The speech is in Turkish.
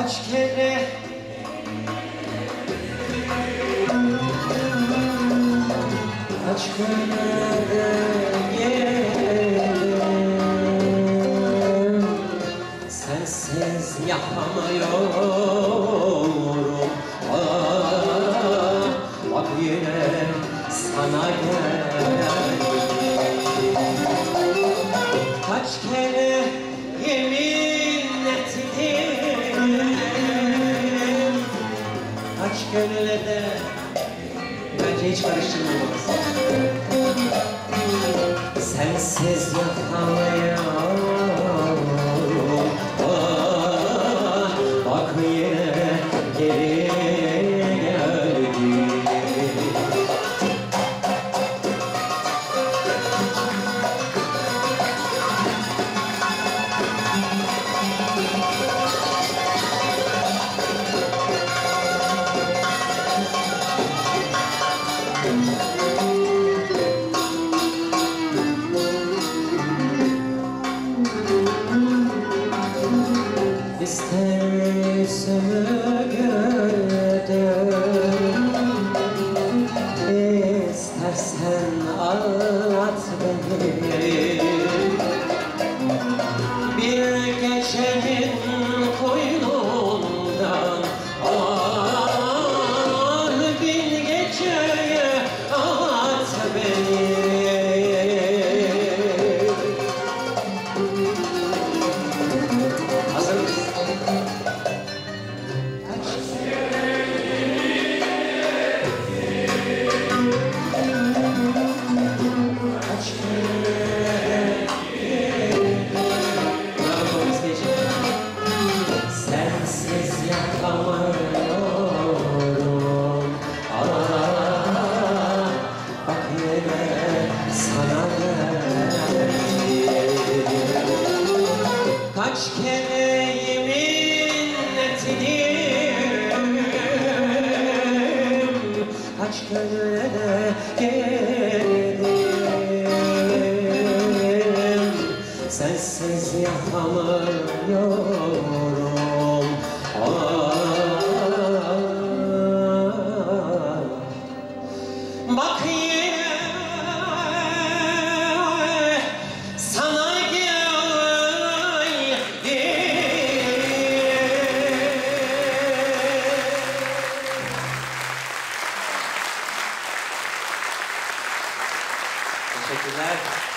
Kaç kere kaç kere geldim, sensiz yapamıyorum. Bak yine sana geldim. Kaç kere yemin ettim, kaç kere de bence hiç karıştırmamalısın. Sensiz yapamıyorum. Bak yine geri geldi. İstersen gördüm, istersen ağlat beni. Bir gecenin koynundan bin geceye at beni. Hazır mısın? Sensiz yapamıyorum. Bak yine sana geldim. Kaç kere yemin ettim, kaç kere de geldim, sensiz yapamıyorum. Bak yine sana geldim. Teşekkürler.